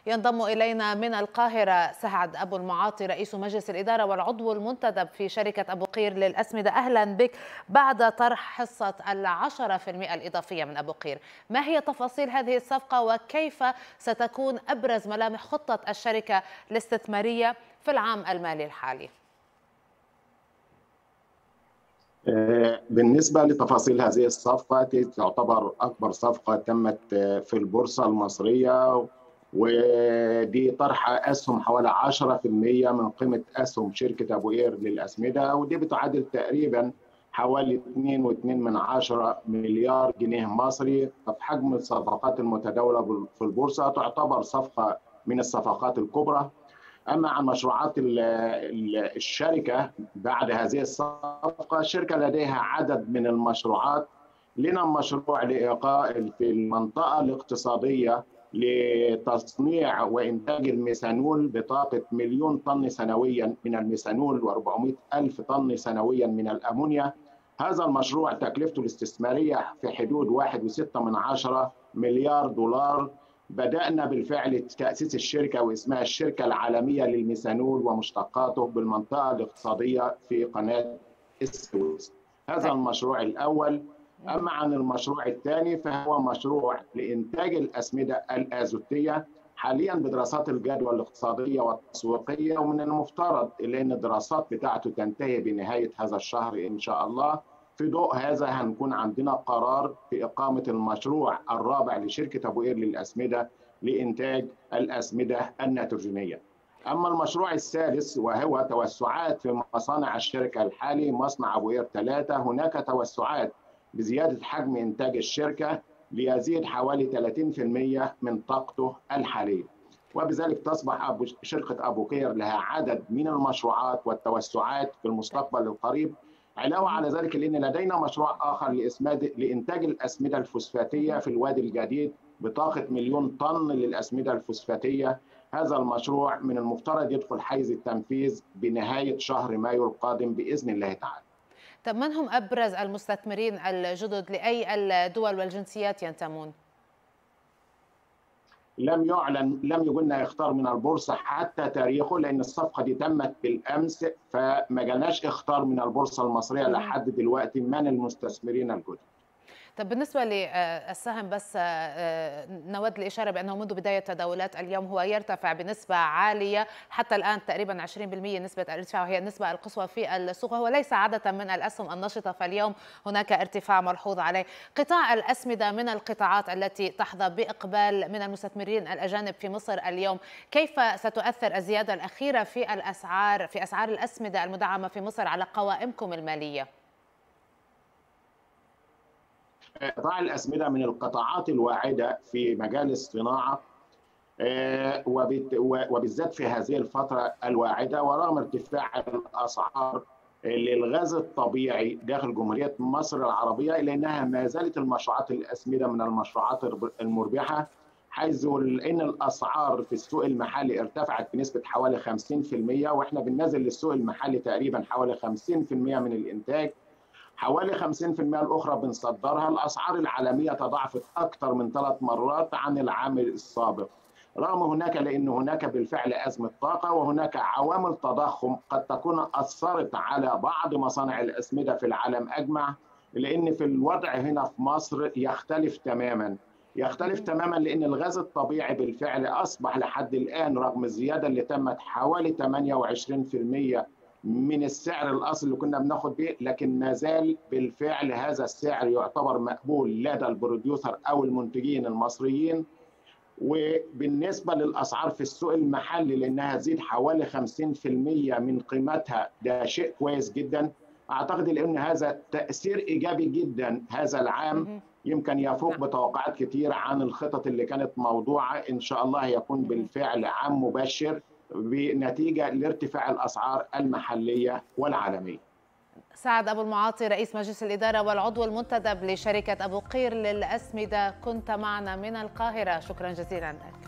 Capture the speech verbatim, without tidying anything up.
ينضم إلينا من القاهرة سعد أبو المعاطي رئيس مجلس الإدارة والعضو المنتدب في شركة أبو قير للأسمدة. أهلا بك بعد طرح حصة العشرة في المئة الإضافية من أبو قير. ما هي تفاصيل هذه الصفقة وكيف ستكون أبرز ملامح خطة الشركة الاستثمارية في العام المالي الحالي؟ بالنسبة لتفاصيل هذه الصفقة، تعتبر أكبر صفقة تمت في البورصة المصرية، ودي طرح أسهم حوالي عشرة في المئة من قيمة أسهم شركة أبو قير للأسمدة، ودي بتعادل تقريبا حوالي اثنين فاصلة اثنين من عشرة مليار جنيه مصري. في حجم الصفقات المتداولة في البورصة تعتبر صفقة من الصفقات الكبرى. أما عن مشروعات الشركة بعد هذه الصفقة، الشركة لديها عدد من المشروعات. لنا مشروع لإيقاء في المنطقة الاقتصادية لتصنيع وإنتاج الميثانول بطاقة مليون طن سنويا من الميثانول وأربعمئة ألف طن سنويا من الأمونيا. هذا المشروع تكلفته الاستثمارية في حدود واحد فاصلة ستة من عشرة مليار دولار. بدأنا بالفعل تأسيس الشركة واسمها الشركة العالمية للميثانول ومشتقاته بالمنطقة الاقتصادية في قناة السويس. هذا المشروع الأول. أما عن المشروع الثاني فهو مشروع لإنتاج الأسمدة الأزوتية، حاليا بدراسات الجدوى الاقتصادية والتسويقية، ومن المفترض أن الدراسات بتاعته تنتهي بنهاية هذا الشهر إن شاء الله. في ضوء هذا هنكون عندنا قرار في إقامة المشروع الرابع لشركة أبو قير للأسمدة لإنتاج الأسمدة النيتروجينية. أما المشروع الثالث وهو توسعات في مصانع الشركة الحالي، مصنع أبو قير ثلاثة، هناك توسعات بزيادة حجم إنتاج الشركة ليزيد حوالي ثلاثين في المئة من طاقته الحالية، وبذلك تصبح أبو شركة أبو قير لها عدد من المشروعات والتوسعات في المستقبل القريب. علاوة على ذلك لأن لدينا مشروع آخر لإنتاج الأسمدة الفوسفاتية في الوادي الجديد بطاقة مليون طن للأسمدة الفوسفاتية. هذا المشروع من المفترض يدخل حيز التنفيذ بنهاية شهر مايو القادم بإذن الله تعالى. طب من هم أبرز المستثمرين الجدد؟ لأي الدول والجنسيات ينتمون؟ لم يعلن، لم يقولنا يختار من البورصة حتى تاريخه، لأن الصفقة دي تمت بالأمس، فما جالناش اختار من البورصة المصرية لحد دلوقتي من المستثمرين الجدد. طب بالنسبة للسهم بس نود الإشارة بأنه منذ بداية تداولات اليوم هو يرتفع بنسبة عالية حتى الآن تقريبا عشرين بالمئة نسبة الارتفاع، وهي النسبة القصوى في السوق. هو ليس عادة من الأسهم النشطة، فاليوم هناك ارتفاع ملحوظ عليه. قطاع الأسمدة من القطاعات التي تحظى بإقبال من المستثمرين الأجانب في مصر اليوم. كيف ستؤثر الزيادة الأخيرة في الأسعار في أسعار الأسمدة المدعمة في مصر على قوائمكم المالية؟ قطاع الأسمدة من القطاعات الواعدة في مجال الصناعة، وبالذات في هذه الفترة الواعدة، ورغم ارتفاع الأسعار للغاز الطبيعي داخل جمهورية مصر العربية، إلا أنها ما زالت المشروعات الأسمدة من المشروعات المربحة، حيث إن الأسعار في السوق المحلي ارتفعت بنسبة حوالي خمسين في المئة، وإحنا بننزل للسوق المحلي تقريبا حوالي خمسين في المئة من الإنتاج، حوالي خمسين في المئة الأخرى بنصدرها. الأسعار العالمية تضاعفت أكثر من ثلاث مرات عن العام السابق، رغم هناك لأن هناك بالفعل أزمة طاقة وهناك عوامل تضخم قد تكون أثرت على بعض مصانع الأسمدة في العالم أجمع، لأن في الوضع هنا في مصر يختلف تماما يختلف تماما لأن الغاز الطبيعي بالفعل أصبح لحد الآن رغم الزيادة اللي تمت حوالي ثمانية وعشرين في المئة من السعر الأصلي اللي كنا بناخد به، لكن ما زال بالفعل هذا السعر يعتبر مقبول لدى البروديوسر أو المنتجين المصريين. وبالنسبة للأسعار في السوق المحلي لأنها تزيد حوالي خمسين في المئة من قيمتها، ده شيء كويس جدا. أعتقد لأن هذا تأثير إيجابي جدا هذا العام، يمكن يفوق بتوقعات كتير عن الخطط اللي كانت موضوعة. إن شاء الله يكون بالفعل عام مبشر بنتيجة لارتفاع الأسعار المحلية والعالمية. سعد أبو المعاطي رئيس مجلس الإدارة والعضو المنتدب لشركة أبو قير للأسمدة، كنت معنا من القاهرة، شكرا جزيلا لك.